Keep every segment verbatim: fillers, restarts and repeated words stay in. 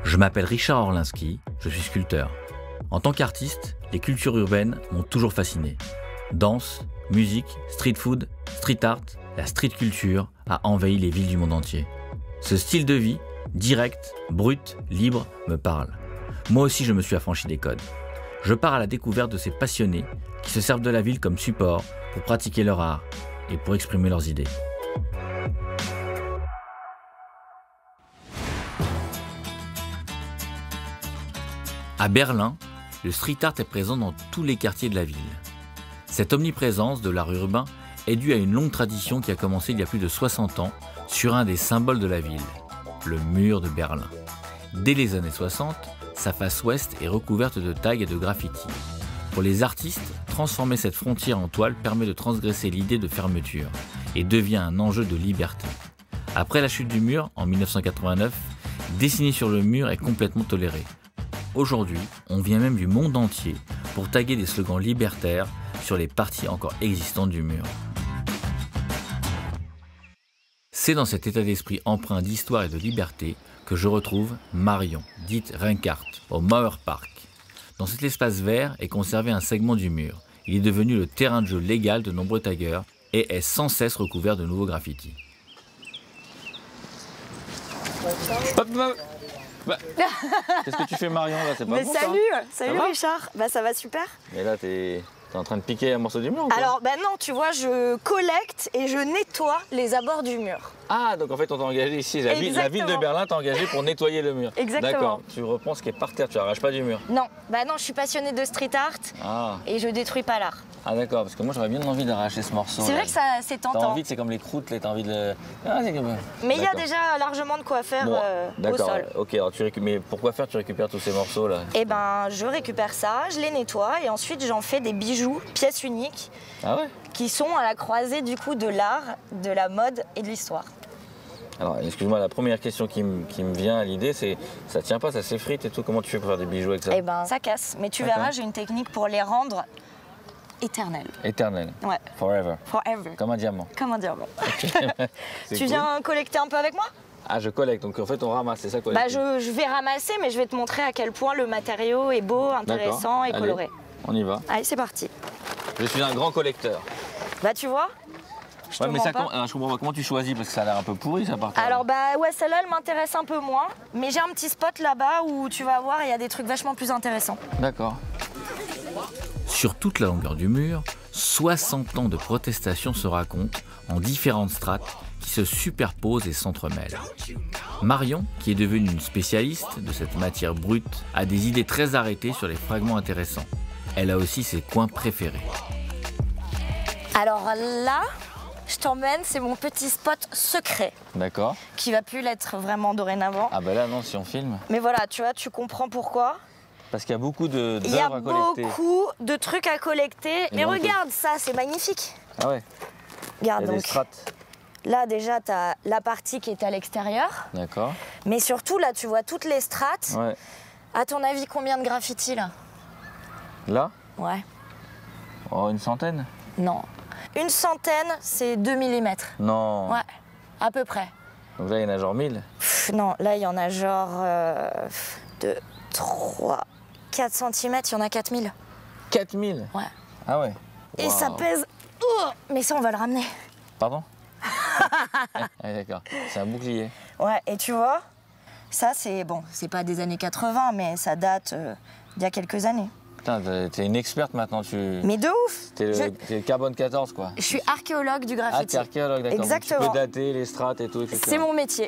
Je m'appelle Richard Orlinski, je suis sculpteur. En tant qu'artiste, les cultures urbaines m'ont toujours fasciné. Danse, musique, street food, street art, la street culture a envahi les villes du monde entier. Ce style de vie, direct, brut, libre, me parle. Moi aussi je me suis affranchi des codes. Je pars à la découverte de ces passionnés qui se servent de la ville comme support pour pratiquer leur art et pour exprimer leurs idées. À Berlin, le street art est présent dans tous les quartiers de la ville. Cette omniprésence de l'art urbain est due à une longue tradition qui a commencé il y a plus de soixante ans sur un des symboles de la ville, le mur de Berlin. Dès les années soixante, sa face ouest est recouverte de tags et de graffitis. Pour les artistes, transformer cette frontière en toile permet de transgresser l'idée de fermeture et devient un enjeu de liberté. Après la chute du mur, en mille neuf cent quatre-vingt-neuf, dessiner sur le mur est complètement toléré. Aujourd'hui, on vient même du monde entier pour taguer des slogans libertaires sur les parties encore existantes du mur. C'est dans cet état d'esprit empreint d'histoire et de liberté que je retrouve Marion, dite Ringart, au Mauer Park. Dans cet espace vert est conservé un segment du mur. Il est devenu le terrain de jeu légal de nombreux taggeurs et est sans cesse recouvert de nouveaux graffitis. Bah, qu'est-ce que tu fais, Marion, là? C'est pas Mais bon, salut, ça salut Richard. Bah ça va super. Et là, t'es en train de piquer un morceau du mur ou quoi? Alors bah non, tu vois, je collecte et je nettoie les abords du mur. Ah, donc en fait, on t'a engagé ici. La ville, la ville de Berlin t'a engagé pour nettoyer le mur. Exactement. D'accord. Tu reprends ce qui est par terre, tu arraches pas du mur. Non, bah non, je suis passionnée de street art ah. et je détruis pas l'art. Ah d'accord, parce que moi j'aurais bien envie d'arracher ce morceau. C'est vrai que ça, c'est tentant. T'as envie, c'est comme les croûtes, t'as envie de le... Ah, comme... Mais il y a déjà largement de quoi faire bon, euh, au sol. Ok, alors tu récupères... Mais pourquoi faire, tu récupères tous ces morceaux là? Eh ben, je récupère ça, je les nettoie et ensuite j'en fais des bijoux, pièces uniques. Ah ouais? Qui sont à la croisée du coup de l'art, de la mode et de l'histoire. Alors, excuse-moi, la première question qui me, qui me vient à l'idée, c'est ça tient pas, ça s'effrite et tout. Comment tu fais pour faire des bijoux avec ça? Eh ben, ça casse. Mais tu verras, j'ai une technique pour les rendre éternels. Éternels? Ouais. Forever? Forever. Comme un diamant? Comme un diamant. Okay. Tu cool. viens collecter un peu avec moi? Ah, je collecte, donc en fait on ramasse, c'est ça collecter? Bah, je, je vais ramasser, mais je vais te montrer à quel point le matériau est beau, intéressant et Allez, coloré. On y va. Allez, c'est parti. Je suis un grand collecteur. Bah, tu vois? Je ouais, mais ça, pas. Alors, je comprends pas comment tu choisis parce que ça a l'air un peu pourri ça par terre. Alors bah ouais, celle-là elle m'intéresse un peu moins, mais j'ai un petit spot là-bas où tu vas voir, il y a des trucs vachement plus intéressants. D'accord. Sur toute la longueur du mur, soixante ans de protestation se racontent en différentes strates qui se superposent et s'entremêlent. Marion, qui est devenue une spécialiste de cette matière brute, a des idées très arrêtées sur les fragments intéressants. Elle a aussi ses coins préférés. Alors là, je t'emmène, c'est mon petit spot secret. D'accord. Qui va plus l'être vraiment dorénavant. Ah bah là non, si on filme. Mais voilà, tu vois, tu comprends pourquoi. Parce qu'il y a beaucoup de Il y a à collecter. beaucoup de trucs à collecter. Et mais regarde ça, c'est magnifique. Ah ouais. Regarde il y a donc. Des strates. Là déjà, tu as la partie qui est à l'extérieur. D'accord. Mais surtout là, tu vois toutes les strates. Ouais. À ton avis, combien de graffitis là? Là? Ouais. Oh, une centaine? Non. Une centaine, c'est deux millimètres. Non. Ouais, à peu près. Donc là, il y en a genre mille? Pff, non, là, il y en a genre euh, deux, trois, quatre centimètres, il y en a quatre mille. quatre mille? Ouais. Ah ouais. Et wow. ça pèse... Oh, mais ça, on va le ramener. Pardon? Ah, d'accord, c'est un bouclier. Ouais, et tu vois, ça, c'est... Bon, c'est pas des années quatre-vingts, mais ça date euh, d'il y a quelques années. Putain, t'es une experte maintenant, tu... Mais de ouf! T'es le, je... le carbone quatorze, quoi. Je suis archéologue du graffiti. Ah, t'es archéologue, d'accord. Exactement. Tu peux dater les strates et tout, et cetera. C'est mon métier.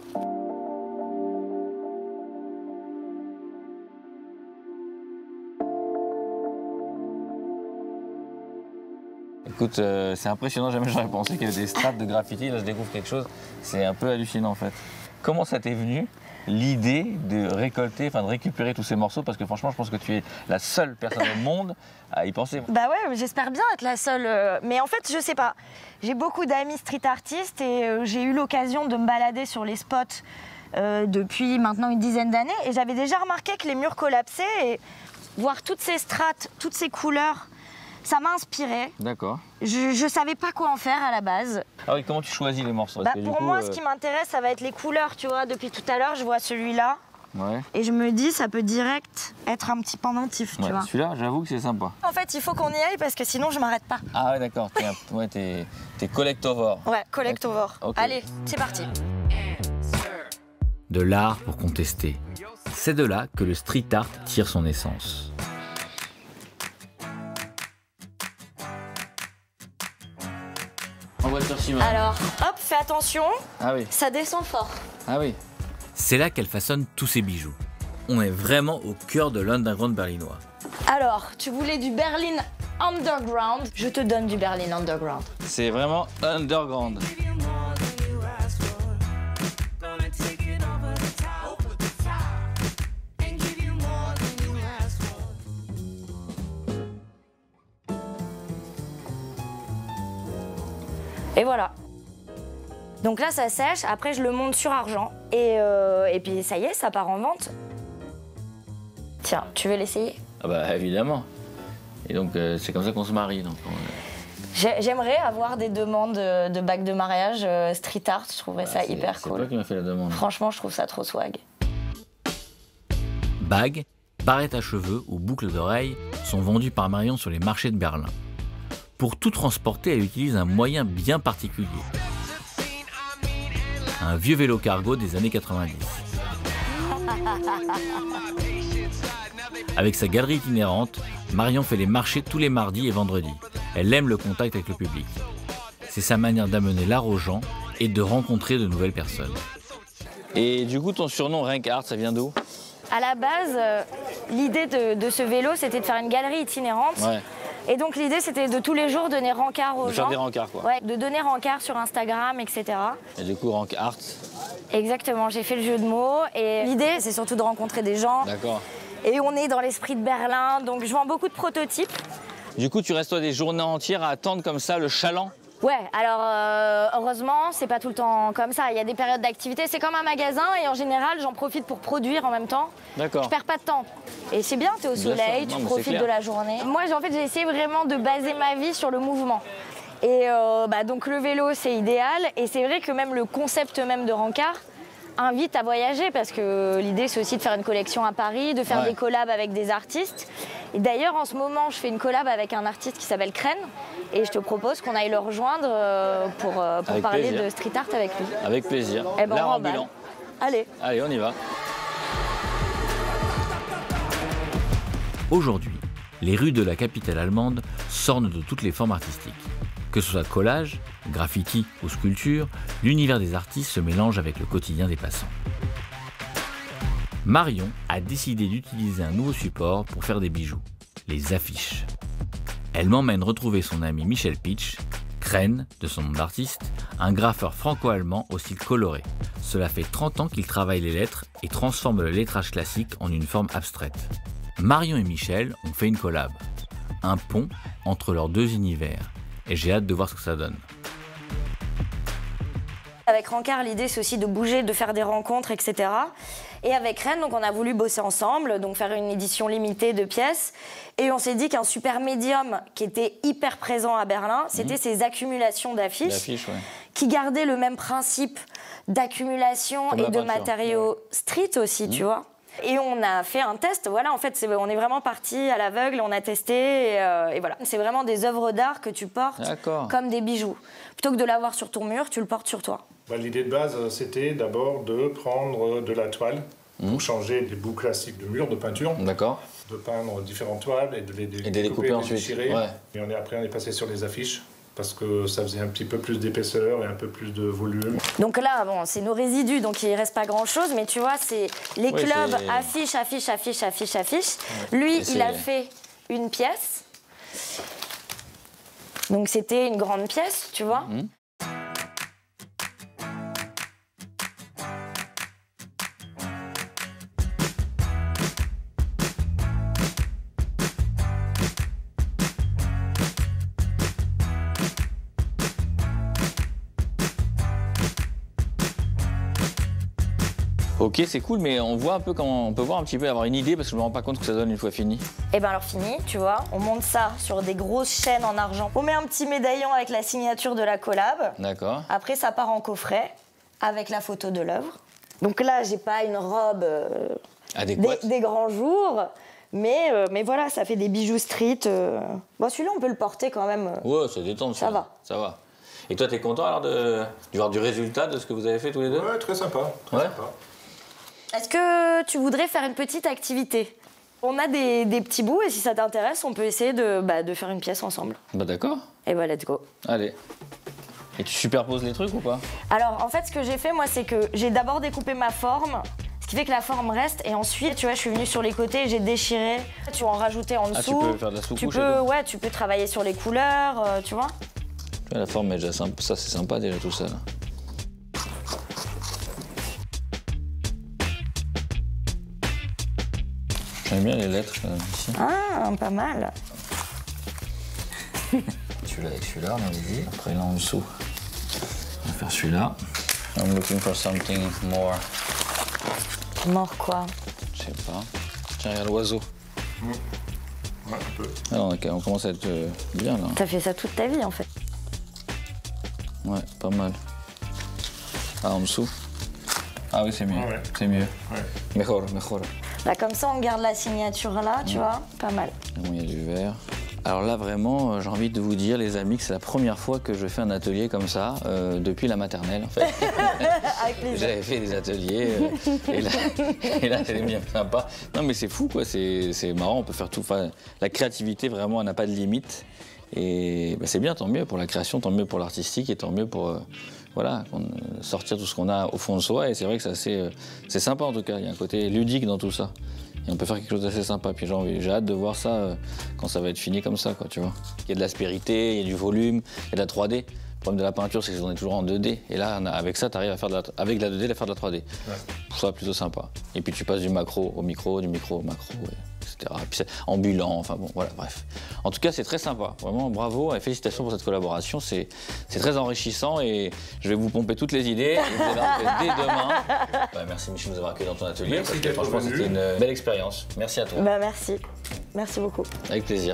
Écoute, euh, c'est impressionnant, jamais j'aurais pensé qu'il y avait des strates de graffiti. Là, je découvre quelque chose. C'est un peu hallucinant, en fait. Comment ça t'est venu, l'idée de récolter, enfin de récupérer tous ces morceaux? Parce que franchement, je pense que tu es la seule personne au monde à y penser. Bah ouais, j'espère bien être la seule. Mais en fait, je sais pas. J'ai beaucoup d'amis street artistes et euh, j'ai eu l'occasion de me balader sur les spots euh, depuis maintenant une dizaine d'années. Et j'avais déjà remarqué que les murs collapsaient et voir toutes ces strates, toutes ces couleurs, ça m'a inspiré. D'accord. Je, je savais pas quoi en faire à la base. Ah oui, comment tu choisis les morceaux? Bah, que, pour coup, moi, euh... ce qui m'intéresse, ça va être les couleurs. Tu vois, depuis tout à l'heure, je vois celui-là. Ouais. Et je me dis, ça peut direct être un petit pendentif, tu Ouais, vois. celui-là, j'avoue que c'est sympa. En fait, il faut qu'on y aille parce que sinon, je m'arrête pas. Ah ouais, d'accord. T'es, un... ouais, t'es... t'es collectovore. Ouais, collectovore. Ok. Allez, c'est parti. De l'art pour contester. C'est de là que le street art tire son essence. En voiture Simone. Alors, hop, fais attention, Ah oui. ça descend fort. Ah oui. C'est là qu'elle façonne tous ses bijoux. On est vraiment au cœur de l'underground berlinois. Alors, tu voulais du Berlin Underground, je te donne du Berlin Underground. C'est vraiment underground. Et voilà. Donc là, ça sèche, après je le monte sur argent. Et, euh, et puis ça y est, ça part en vente. Tiens, tu veux l'essayer? Ah bah évidemment. Et donc euh, c'est comme ça qu'on se marie. Donc, on... J'ai- J'aimerais avoir des demandes de, de bagues de mariage euh, street art, je trouverais bah, ça c'est- hyper C'est cool. toi qui m'as fait la demande. Franchement, je trouve ça trop swag. Bagues, barrettes à cheveux ou boucles d'oreilles sont vendues par Marion sur les marchés de Berlin. Pour tout transporter, elle utilise un moyen bien particulier. Un vieux vélo cargo des années quatre-vingt-dix. Avec sa galerie itinérante, Marion fait les marchés tous les mardis et vendredis. Elle aime le contact avec le public. C'est sa manière d'amener l'art aux gens et de rencontrer de nouvelles personnes. Et du coup, ton surnom Rank Art, ça vient d'où? À la base, euh, l'idée de, de ce vélo, c'était de faire une galerie itinérante. Ouais. Et donc l'idée, c'était de tous les jours donner rencard aux De gens. faire des rencarts, quoi. Ouais, de donner rencard sur Instagram, et cetera. Et du coup, Rank Art, Exactement, j'ai fait le jeu de mots. Et l'idée, c'est surtout de rencontrer des gens. d'accord. Et on est dans l'esprit de Berlin, donc je vends beaucoup de prototypes. Du coup, tu restes toi des journées entières à attendre comme ça le chaland? Ouais, alors euh, heureusement, c'est pas tout le temps comme ça. Il y a des périodes d'activité. C'est comme un magasin et en général, j'en profite pour produire en même temps. D'accord. Je perds pas de temps. Et c'est bien, t'es au Bien soleil, sûr. tu Non, mais c'est profites clair. de la journée. Moi, j'ai- en fait, j'ai essayé vraiment de baser ma vie sur le mouvement. Et euh, bah, donc le vélo, c'est idéal. Et c'est vrai que même le concept même de rencard invite à voyager parce que l'idée, c'est aussi de faire une collection à Paris, de faire Ouais. des collabs avec des artistes. Et d'ailleurs, en ce moment, je fais une collab avec un artiste qui s'appelle Kren. Et je te propose qu'on aille le rejoindre euh, pour, euh, pour Avec parler plaisir. de street art avec lui. Avec plaisir. Eh ben, L'art on remballe. ambulant. Allez. Allez, on y va. Aujourd'hui, les rues de la capitale allemande s'ornent de toutes les formes artistiques. Que ce soit collage, graffiti ou sculpture, l'univers des artistes se mélange avec le quotidien des passants. Marion a décidé d'utiliser un nouveau support pour faire des bijoux, les affiches. Elle m'emmène retrouver son ami Michel Pitsch, Kren, de son nom d'artiste, un graffeur franco-allemand au style coloré. Cela fait trente ans qu'il travaille les lettres et transforme le lettrage classique en une forme abstraite. Marion et Michel ont fait une collab, un pont entre leurs deux univers, et j'ai hâte de voir ce que ça donne. Avec Rancard, l'idée c'est aussi de bouger, de faire des rencontres, et cetera. Et avec Rennes, donc on a voulu bosser ensemble, donc faire une édition limitée de pièces. Et on s'est dit qu'un super médium qui était hyper présent à Berlin, c'était Mmh. ces accumulations d'affiches, L'affiche, ouais. qui gardaient le même principe d'accumulation Comme et la de peinture. matériaux street aussi, tu vois. Et on a fait un test, voilà, en fait, c'est- on est vraiment parti à l'aveugle, on a testé, et, euh, et voilà. C'est vraiment des œuvres d'art que tu portes D'accord. comme des bijoux. Plutôt que de l'avoir sur ton mur, tu le portes sur toi. Bah, l'idée de base, euh, c'était d'abord de prendre de la toile pour changer des bouts classiques de mur, de peinture, D'accord. de peindre différentes toiles et de les, dé- Et de les couper les ensuite. déchirer. Ouais. Et on est, après, on est passé sur les affiches parce que ça faisait un petit peu plus d'épaisseur et un peu plus de volume. Donc là, bon, c'est nos résidus, donc il reste pas grand-chose, mais tu vois, c'est les Oui, clubs c'est- affichent, affichent, affichent, affichent, affichent. Lui, Et il c'est- a fait une pièce. Donc c'était une grande pièce, tu vois. Mhm. Ok, c'est cool, mais on voit un peu comment on peut voir un petit peu, avoir une idée, parce que je me rends pas compte ce que ça donne une fois fini. Et ben alors fini, tu vois, on monte ça sur des grosses chaînes en argent. On met un petit médaillon avec la signature de la collab. D'accord. Après, ça part en coffret avec la photo de l'œuvre. Donc là, j'ai pas une robe euh, Adéquate. des, des grands jours, mais, euh, mais voilà, ça fait des bijoux street. Euh... Bon, celui-là, on peut le porter quand même. euh. Ouais, ça détend. Ça va. Ça va. Et toi, t'es content alors de, de voir du résultat de ce que vous avez fait tous les deux? Ouais, très sympa. Très Ouais. sympa. Est-ce que tu voudrais faire une petite activité? On a des, des petits bouts et si ça t'intéresse, on peut essayer de, bah, de faire une pièce ensemble. Bah d'accord. Et bah, let's go. Allez. Et tu superposes les trucs ou pas? Alors, en fait, ce que j'ai fait, moi, c'est que j'ai d'abord découpé ma forme, ce qui fait que la forme reste. Et ensuite, tu vois, je suis venue sur les côtés et j'ai déchiré. Tu vas en rajouter en Ah, tu dessous. peux faire de la Tu sous-couche et peux, tout. ouais, tu peux travailler sur les couleurs, euh, tu vois. Tu vois, la forme est déjà sympa. Ça, c'est sympa déjà tout ça là. J'aime bien les lettres euh, ici. Ah, pas mal. Celui-là avec celui-là, on avait dit. Après là en dessous, on va faire celui-là. I'm looking for something more. Mort quoi? Je sais pas. Tiens, regarde l'oiseau. Ouais, un peu. Ah non, ok, on commence à être euh, bien là. T'as fait ça toute ta vie en fait. Ouais, pas mal. Ah, en dessous. Ah oui, c'est mieux. Ouais. C'est mieux. Ouais. Mejor, mejor. Bah, comme ça, on garde la signature là, tu vois. Pas mal. Bon, il y a du vert. Alors là, vraiment, euh, j'ai envie de vous dire, les amis, que c'est la première fois que je fais un atelier comme ça, euh, depuis la maternelle, en fait. Avec plaisir. J'avais fait des ateliers, euh, et là, et là c'est bien sympa. Non, mais c'est fou, quoi. C'est c'est marrant, on peut faire tout. Enfin, la créativité, vraiment, elle n'a pas de limite. Et bah, c'est bien, tant mieux pour la création, tant mieux pour l'artistique, et tant mieux pour euh, voilà, qu'on- euh, sortir tout ce qu'on a au fond de soi. Et c'est vrai que c'est assez, euh, c'est sympa, en tout cas. Il y a un côté ludique dans tout ça. Et on peut faire quelque chose d'assez sympa. Puis j'ai envie- j'ai hâte de voir ça euh, quand ça va être fini comme ça, quoi, tu vois. Il y a de l'aspérité, il y a du volume, il y a de la trois D. Le problème de la peinture, c'est qu'on est toujours en deux D. Et là, on a- avec ça, tu arrives à faire de la, avec de la deux D, à faire de la trois D. Ouais. Je trouve ça plutôt sympa. Et puis tu passes du macro au micro, du micro au macro, et- et cetera. Et puis c'est ambulant, enfin bon, voilà, bref. En tout cas, c'est très sympa. Vraiment, bravo et félicitations pour cette collaboration. C'est c'est très enrichissant et je vais vous pomper toutes les idées. Et vous allez en faire dès demain. Ouais, merci Michel de nous avoir accueillis dans ton atelier. Merci parce que d'être franchement, venu. c'était une belle expérience. Merci à toi. Bah, merci. Merci beaucoup. Avec plaisir.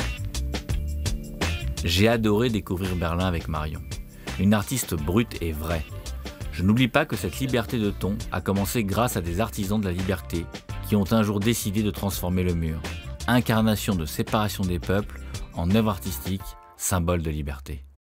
J'ai adoré découvrir Berlin avec Marion. Une artiste brute et vraie. Je n'oublie pas que cette liberté de ton a commencé grâce à des artisans de la liberté qui ont un jour décidé de transformer le mur, incarnation de séparation des peuples, en œuvre artistique, symbole de liberté.